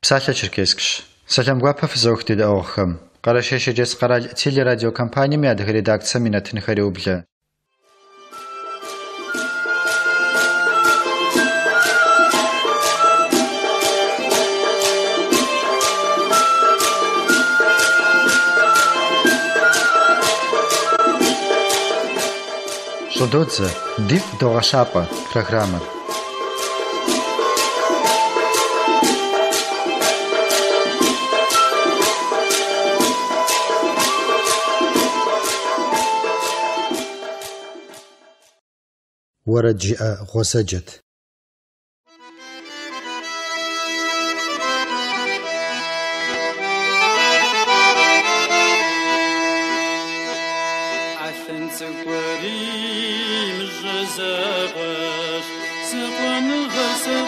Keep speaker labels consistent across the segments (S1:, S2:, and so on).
S1: Псалъэ Черкесск. Салам гуапэ фызохти дэӏуагъхэм. Къэрэшэщэ Джэс къэрал телерадио компанием адыгэ редакцием инэтынхэри ублэ. Шододзе Див Догъэщапӏэ программэ. ورجئ غسجت
S2: عشان تقوري مجزاقش سقوان غسق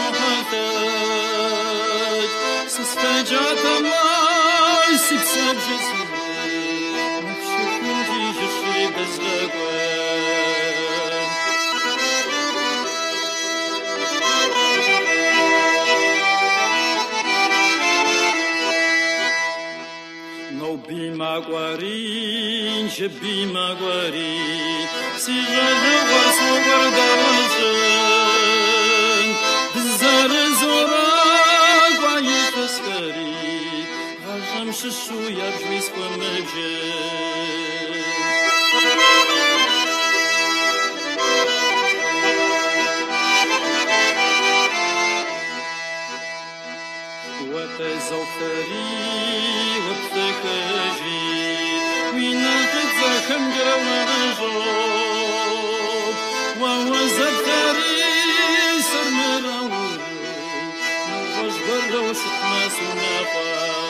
S2: زوحتك سستجات ما يسبسب جسمي مكشفون جي جشري بزغاقش Maguarin, Jebi Maguarin, si je le vois son gardawajan, Zarezora, Guaye Kaskari, Rajam Shishu, Yabjuis Quamebje. What is Oferi? كم جوارجود ووزبتري سرمراود وجبر لو شتما سنافا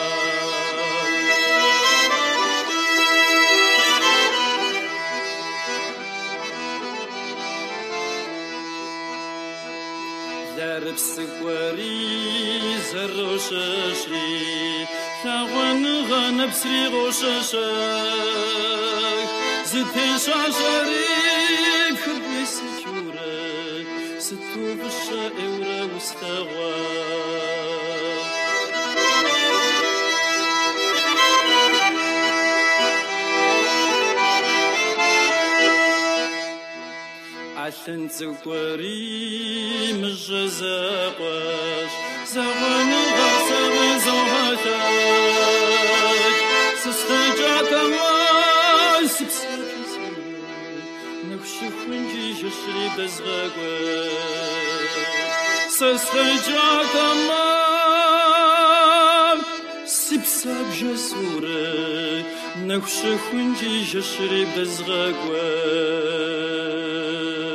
S2: زرب سكوري زروششري شاوان غنب سري غوششك زتش عشريك خبي سجورك ستو بالشائورة واستغوى عشان تقوري مجزاقش زغن غصب زوهتك سستجات ما يسبسب نكشفون جي جشري بزغاقش سستجات ما سبسب جسورك نكشفون جي جشري بزغاقش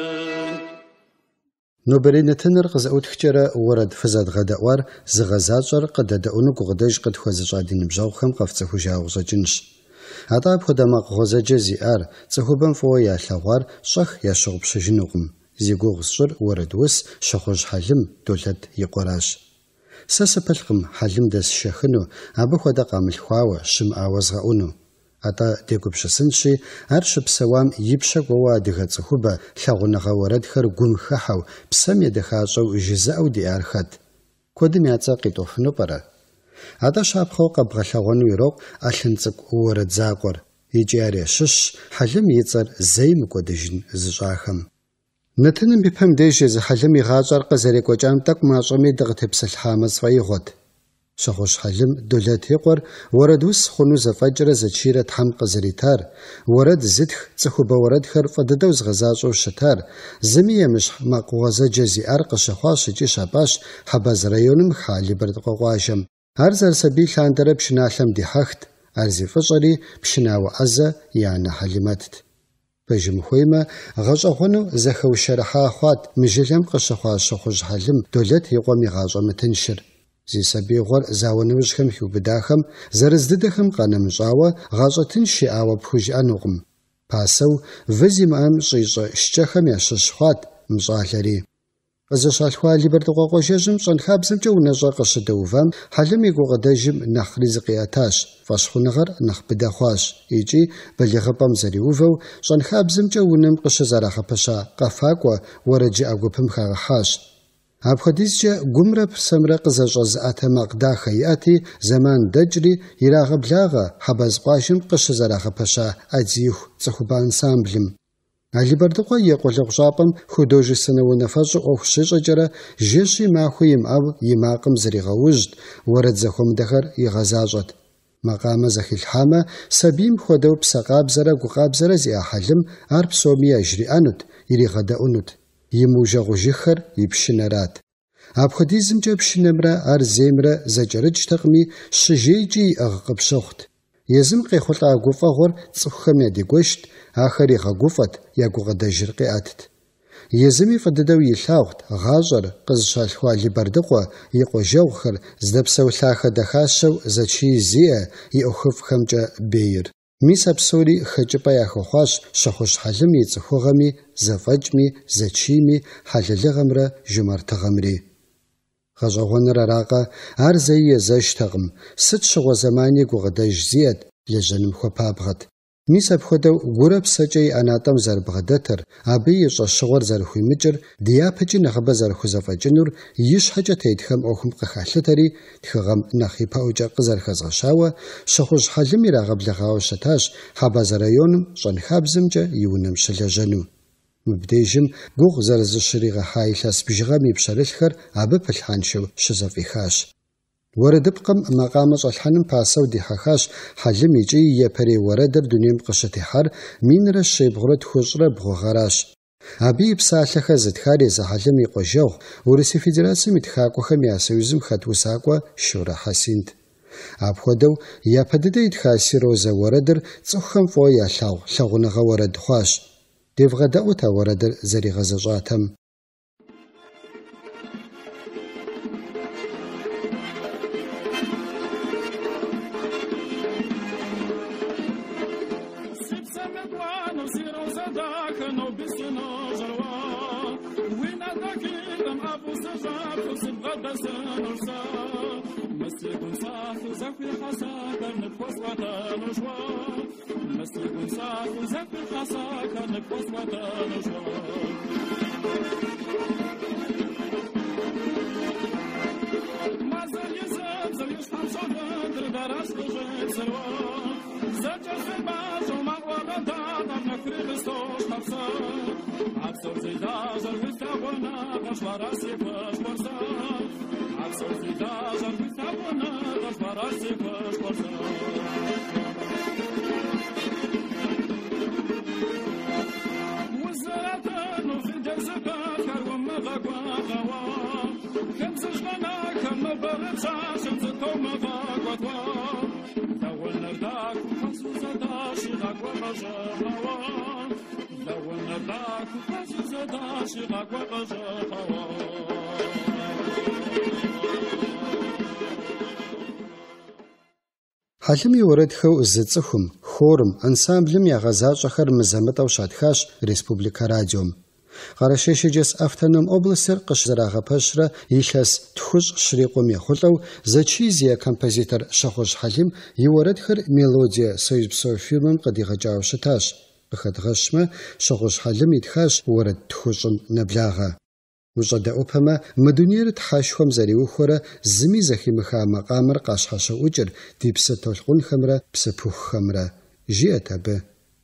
S3: نوبرينتنر قزأوت خجرة ورد فزاد غداوار زغزاجر قد داونو قداج قد خوزجادين بجاوخم قفصه جاوزجنش هذا بخدما غوزج زيار صحوبن فويا ثوار شخ يا شغب شجنوقم زيغوغشر ورد وس شخوج حلم دولت يقراش سسبلقم حلم دس شخنو ابو خدا قامل خواو شم اوزغاونو أتا ديكوب شسنشي أرش بسوام يبشك ووادغة صحوبة ثغنغا وردخر قم خحو بسم يدخاشو جزاو دي أرخد كودم يعطاقي توفنو برا أتا شابخو قبغ ثغنو يروق أشنسك ورد زاقور يجاري شش حلم يتصر زي مكودجن زجاخم نتنم بفهم ديجي زي حلم يغاجر قزريك وجامتك معشمي دغتبس الحامز فيغود شخوش حلم دولت يقر ورد وس خنو زفجر زشيرة حمق زريتار ورد زدخ تخو بورد خر فددوز غزاجو شتار زمية مش مقوازة جزي أرق شخواش جي شاباش حباز ريونم خالي بردقواجم أرزر سبيل لاندر بشناحلم دي حخت أرزي فجري بشناو عزة يعني حلماتت بجم خويمة غجغونو زخو شرحا خوات مجلم قشخواش شخوش حلم دولت يقوم يغاجو متنشر زي سبيغور زاونوشخم حيو بداخم زرزددخم قانم جاوة غاجتن شيئاوة بخوج أنوغم باسو وزي مام شيشة اشتخم يششخوات مجالري أزشالخوا لبردقوقو جيجم شنخابزم جو نجا قشدوفام حلم يقو غداجم نخ رزقياتاش فاشخو نغر نخ بداخواش يجي بلغبام زريوفو شنخابزم جو نم قشزارخ بشا قفاقوا ورجي أقوبم خاغحاش Абхадизче гумрэ псэмрэ къызэщӏэзыӏэтэ макъ-дахэ иӏэти, зэман дэкӏри ирагъэблагъэ хьэбэз къуажэм къыщызэрагъэпэща ӏэдииху цӏыхубэ ансамблым. Алибардыкъуэ и къулыкъу-щӏапӏэм художественнэ унафэщӏу ӏуэху щищӏэкӏэрэ жэщи махуи имыӏэу и макъым зригъэужьт, уэрэд зэхуэмыдэхэр игъэзащӏэт. Макъамэ зэхилъхьамэ, сабийм хуэдэу псэкъабзэрэ гукъабзэрэ зиӏэ хьэлым ар псоми яжриӏэнут, иригъэдэӏунут. Имыужэгъу жыгхэр и пшынэрат. Апхуэдизымкӏэ пшынэмрэ ар зеймрэ зэкӏэрыкӏтэкъыми, щыжейкӏи иӏыгъ къыпщыхъут. Езым къехъулӏа гуфӏэгъуэр цӏыхухэм ядегуэшт, ахэр игъэгуфӏэт, я гукъыдэжыр къеӏэтт. Езыми фӏыдыдэу илъагъут гъащӏэр, къызыщалъхуа Либардыкъуэ, и къуажэгъухэр, здэпсэулъахэ дахащэу зэчий зиӏэ, и ӏуэхуфӏхэмкӏэ бейр. Мис а псори хэкӏыпӏэ яхэхъуащ Щэхущ Хьэлым и цӏыхугъэми, зэфӏэкӏми, зэчийми, хьэлэлыгъэмрэ жумартыгъэмри. Гъэщӏэгъуэныр аракъэ, ар зэи езэжтэкъым. Сыт щыгъуэ зэмани гукъыдэж зиӏэт, лэжьэным хуэпабгъэт. Мис апхуэдэу гурэ псэкӏэ и ӏэнатӏэм зэрыбгъэдэтыр, абы и щӏэщыгъуэр зэрыхуимыкӏыр, дяпэкӏи нэхъыбэ зэрыхузэфӏэкӏынур, и щхьэкӏэ тетхэм ӏуэхум къыхалъытэри, тхыгъэм нэхъ ипэӏукӏэ къызэрыхэзгъэщауэ, Щэхущ Хьэлым ирагъэблэгъауэ щытащ Хьэбазэ районым щӏэнхабзэмкӏэ и унэм щылэжьэну. Мыбдежым гугъу зэрызыщригъэхьа илъэс бжыгъэм и пщэрылъхэр абы пылъхьэншэу щызэфӏихащ. Уэрэдыпкъым макъамэ щӏэлъхьэным пасэу дихьэхащ Хьэлым икӏи епэрей уэрэдыр дунейм къыщытехьар минрэ щебгъурэ тхущӏрэ бгъугъэращ. Абы и псалъэхэр зытхар езы Хьэлым и къуажэгъу, Урысей Федерацием и тхакӏуэхэм я союзым хэт усакӏуэ Шорэ Хьэсинт. Апхуэдэу япэ дыдэ итха Сирозэ уэрэдыр цӏыхухэм фӏыуэ ялъагъу лъагъуныгъэ уэрэд хъуащ. Девгъэдэӏут а уэрэдыр зэригъэзэщӏатэм. Хьэлым и уэрэдхэу зы цӏыхум, хорым, ансамблым ягъэзащӏэхэр мызэмытӏэу щатхащ Республикэ радиом. Къэрэщей-Шэджэс автоном областыр къыщызэрагъэпэщрэ илъэс тхущӏ щрикъум ехъулӏэу зэчий зиӏэ композитор Щэхущ Хьэлим и уэрэдхэр «Мелодие» союз псо фирмэм къыдигъэкӏауэ щытащ. Къыхэдгъэщмэ, Щэхущ Хьэлым итхащ уэрэд тхущӏым нэблагъэ. УщӀэдэӀупэмэ, мы дунейр тхьэшхуэм зэриухуэрэ зыми зэхимыха макъамэр къащхьэщэӀукӀыр ди псы толъкъунхэмрэ псыпухухэмрэ. Жиӏэт абы.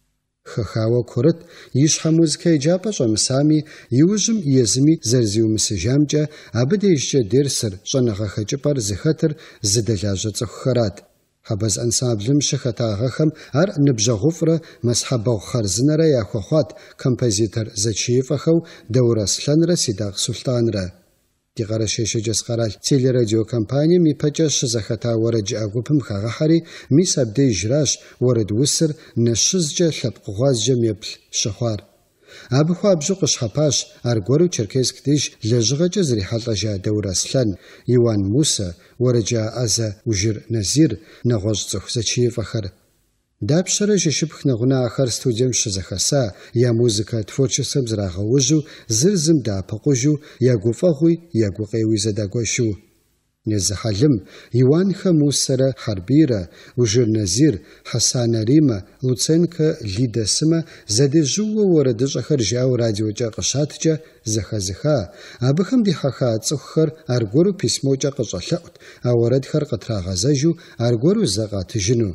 S3: Хэхауэ курыт, и щхьэ музыкэ еджапӏэ щӀэмысами, иужьым езыми зэрызиумысыжамкӀэ, абы дежкӀэ дерсыр, щӀэныгъэхэкӀыпӀэр зыхэтыр зыдэлажьэ цӀыхухэрат. Хьэбэз ансамблым щыхэтагъэхэм ар ныбжьэгъуфӀрэ мэсхьэбэгъу хъарзынэрэ яхуэхъуат композитор зэчиифӀэхэу Даур Аслъэнрэ Сидакъ Сулътӏанрэ. Ди Къэрэщей-Шэджэс къэрал телерадиокомпанием ипэкӀэ щызэхэта уэрэджыӀэ гупым хагъэхьэри, мис абдежращ уэрэд усыр нэщызкӀэ лъэпкъ гъуазджэм еплъ щыхъуар. Абы хуабжьу къыщхьэпащ аргуэру Черкесск деж лэжьыгъэкӀэ зрихьэлӀэжа Даур Аслъэн, Иван Мусэ, уэрэджыӀэ Ӏэзэ Ужыр Назир, нэгъуэщӀ цӀыху зэчиифӀэхэр. Дапщэрэ жэщыпх нэгъунаӀэхэр студием щызэхэса, я музыкэ творчествэм зрагъэужьу, зыр зым дэӀэпыкъужу, я гуфӀэгъуи, я гукъеуи зэдагуэшу. Незахалым Иванха Мусара Харбира, Ужир Назир, Хасана Рима, Луценко Лидасыма задержуа уарадышахар жау радиоча қышатча захазыха, абыхам дихаха цуххар аргору письмоча қышалаут, ауарадхар қатрағазажу аргору зағатыжыну.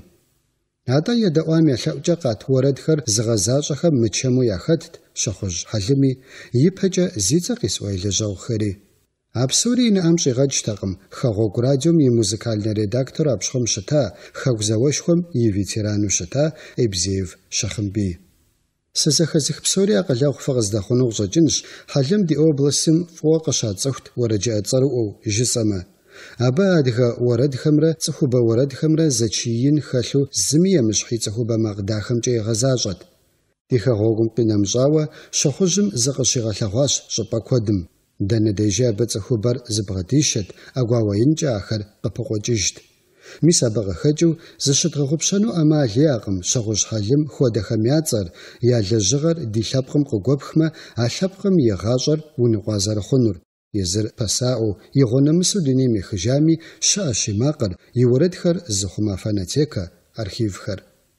S3: Ата ядауами лауча қат уарадхар зғазашаха мычаму яхатт, шахуж халыми, ипача зица қисуайлы жаухари. Абсури инам шигачтагым хагог радиом и музыкальный редактор абшхом шата хагзавошхом и ветерану шата Эбзеев Шахмби. Сазахазих псори акалях фагздахунуг жаджинш халим ди областим фуакашацахт вараджа цару жисама. Аба адга варадхамра цхуба варадхамра зачиин халу змиямшхи цхуба магдахамче газажат. Дихагогум пинамжава шахужим загашигалахваш шапаквадым. Данадежа бацахубар збгадишет агваваинча ахар қапоқожижт. Мисабага хаджу зашытгъупшану амалиагъым шагъуж халым хуэдэхэмяцӏэр я лэжьыгъэр ди лъэпкъым къыгуэпхмэ а лъэпкъым и гъащӏэр уныкъуазэр хъунур. Езыр пасаӏэу игъуэнэмысу дунейм ехыжами щыӏэщ и макъыр, и уэрэдхэр зыхъума фонотека, архивхэр.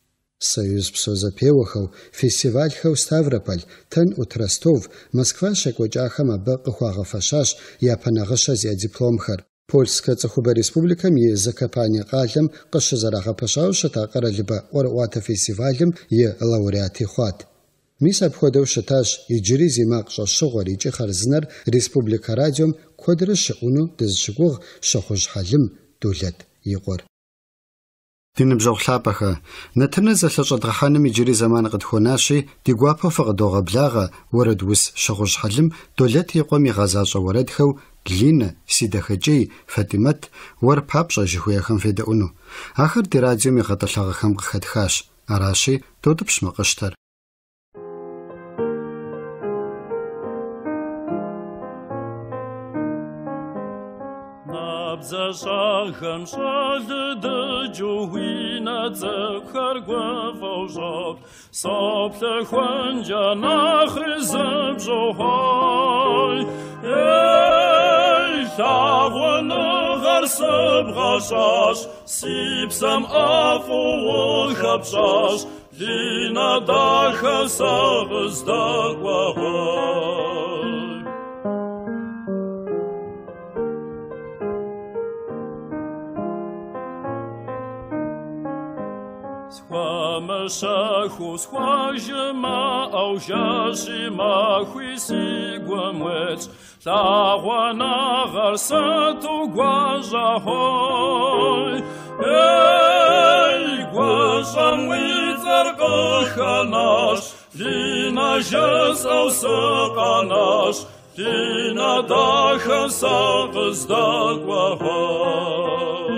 S3: Союз псозапеуэхэу, фестивальхэу Ставрополь, Тэн-Ут Ростов, Москва щекӏуэкӏахэм абы къыхуагъэфэщащ япэнагъыщэ зиӏэ дипломхэр. Польскэ цӏыхубэ республикэм и Закопане къалэм къыщызэрагъэпэщауэ щыта къэралыбэ ӏуэрыӏуатэ фестивалым и лауреати хъуат. Мис апхуэдэу щытащ иджыри зи макъ щӏэщыгъуэр икӏи хъарзынэр Республикэ радиом куэдрэ щыӏуну дызыщыгугъ Щэхъужь Хьэлым Дулэт и къуэр. Диныбжьэгъу лъапӏэхэ, нэтынэ зэлъэщӏэдгъэхьэным иджыри зэман къытхуэнащи, ди гуапэу фыкъыдогъэблагъэ уэрэд ус Щэхъужь Хьэлым Дулэт и къуэм игъэзащӏэ уэрэдхэу Линэ, Сидэхэкӏей, Фатимэт уэр папщӏэ жыхуеяхэм федэӏуну. Ахэр ди радиом игъэтӏылъагъэхэм къыхэтхащ. Аращи, додыпщ мы къыщтэр.
S2: Зашахам шалыдыджу уинадзэхэр гуэфӏэужъэп, соплъэхуэнджэ нэхъри зыбжьохьой. Ей, лъагъуэныгъэр сыбгъэщӏащ, си псэм ӏэфӏу хэпщӏащ, линэ дахэ сэ къыздэгуэгъуэй. Схуэмыщэху схуэжымэ ӏэужэщи мэхуи си гуэм уетщ, лъагъуэныгъэр сыту гуащӏэхъуой. Ей, гуащӏэм уи цӏэр къыхэнащ, линэ жысӏэу сыкъэнащ, линэ дахэ сэ къыздэгуэгъуэй.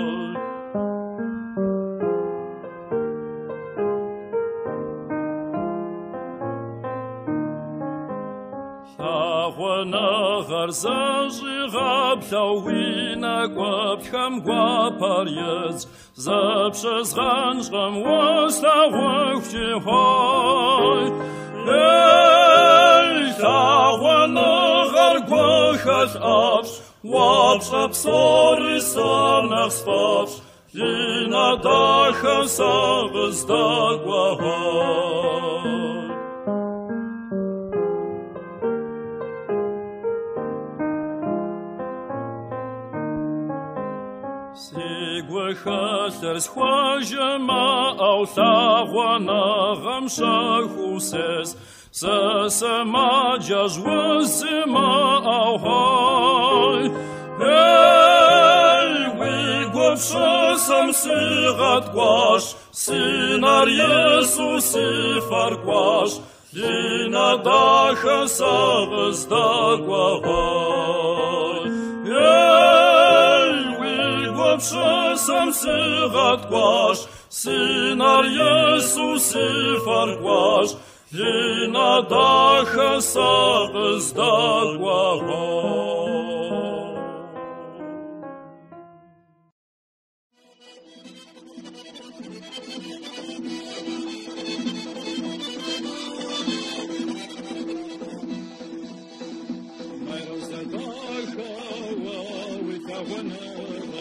S2: Лъагъуэныгъэр зэщӏигъэплъэу уи нэкӏуэплъхэм гуапэр едз, зэпщызгъэнщӏэм уэслъагъуэхукӏи хъуой. Ей, лъагъуэныгъэр гухэхь ӏэфӏщ, уапщӏэ псори сэ нэхъ сфӏэфӏщ, линэ дахэ сэ къыздэгуэгъуэй. Хэлъыр схуэжымэ лъагъуэныгъэм щэхусес, сэ сымаджэщ узимыӏэу хъуой. Ей, уи гуфщӏысым сигъэткӏуащ, си нэр ису си фэр кӏуащ, линэ дахэ сэ къыздэгуэгъуэй. Гуфщӏысым сигъэткӏуащ, си нэр ису си фэр кӏуащ, линэ дахэ сэ къыздэгуэгъуэй. Майроза дахэ уи лъагъуэныгъэр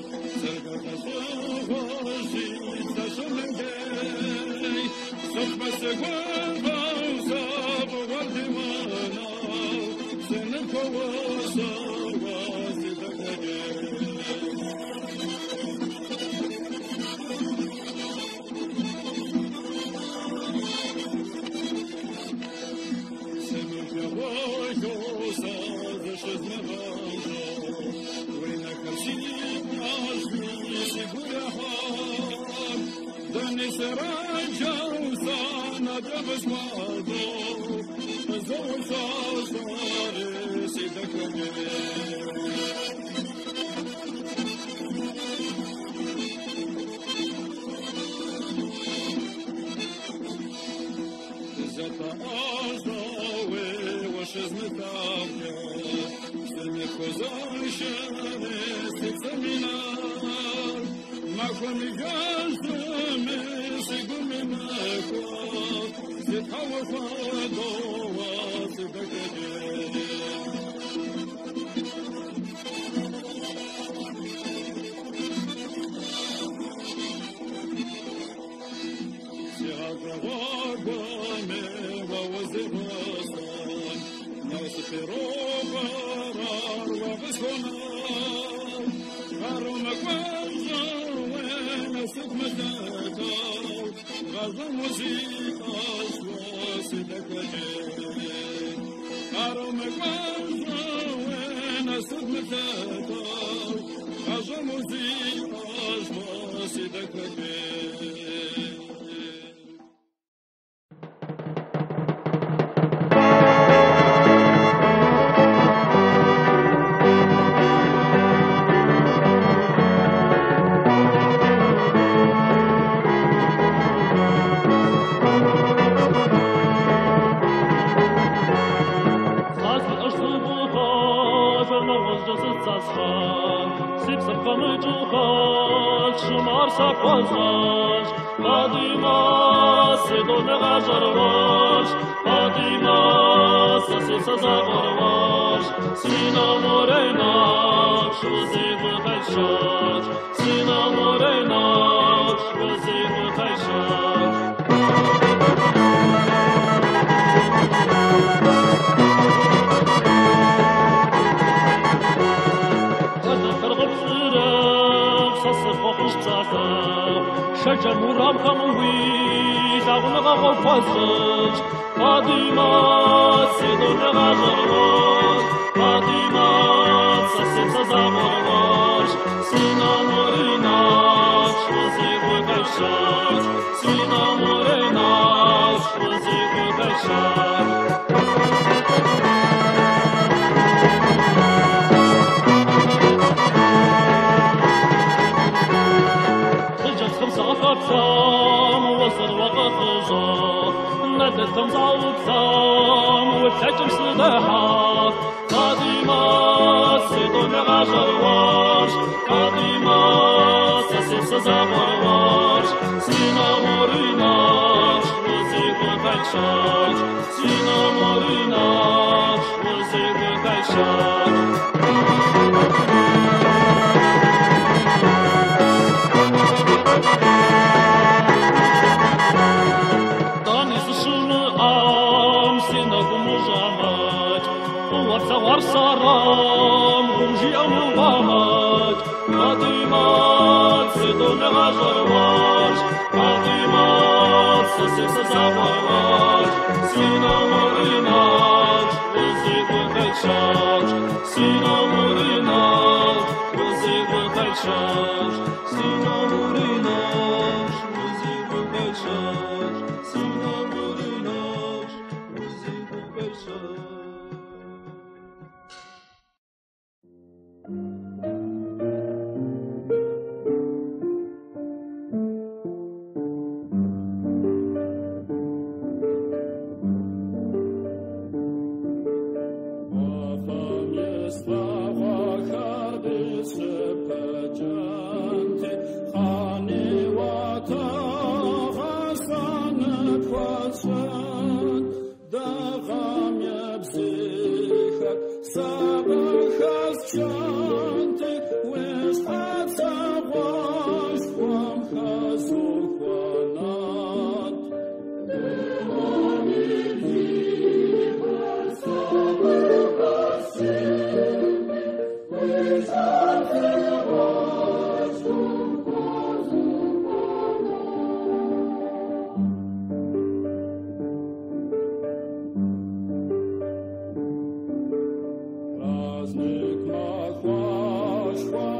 S2: Ani wa ta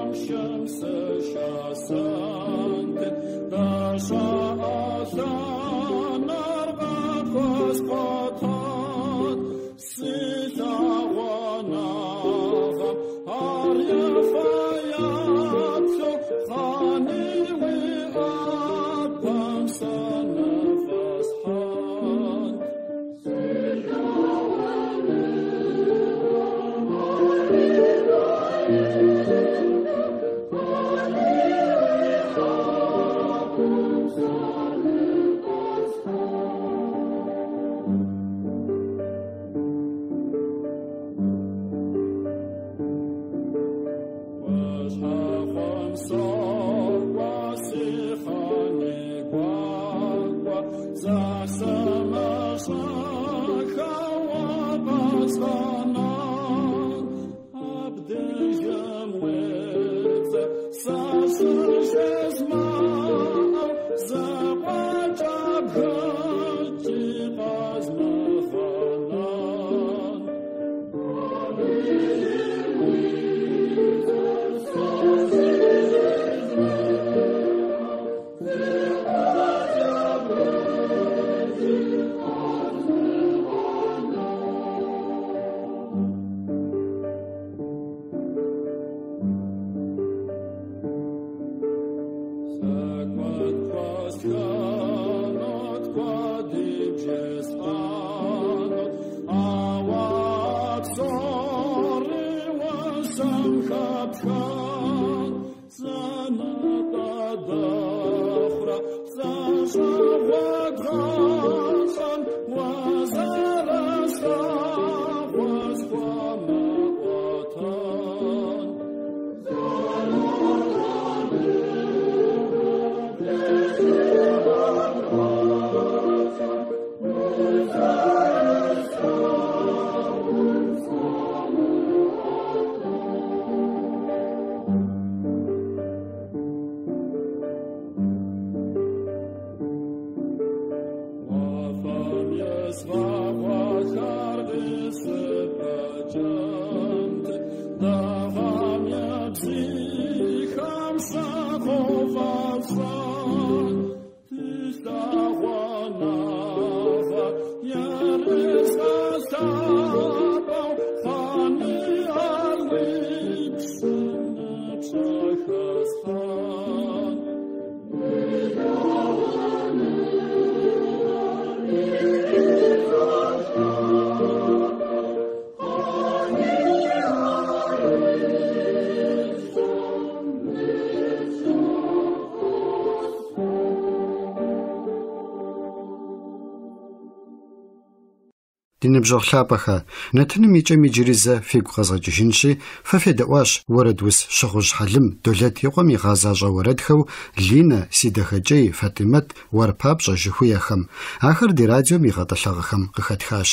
S3: Dinibjor lhapaxa natnim yiç'em yicirize figu khazğecıjınşi fefeda'uaş voredus şığuj halım dolet yiqom yiğazaş'a voredxeu Lina, Sidexeç'ey, Fatimet vorpapş'a jıxuyaxem axer di radiom yiğet'ılhağexem khıxetxaş.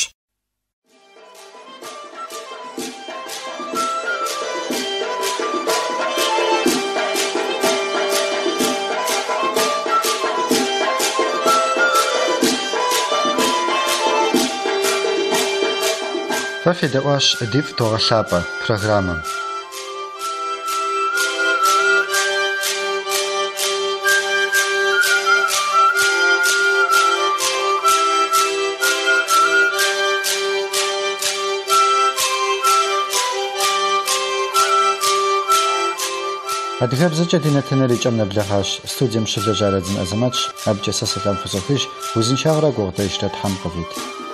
S1: Fefeda'uaş dif toğalhapa programım. Адыгэбзэкӏэ ди нэтэнэрыкӏэм нэблэгъащ. Студием щылэжьарэдзын Азаматщ, абджэ сэ Сэлам фызэхуищ, узыншагърэ гугъу дэжрэ Тхьэм къывит.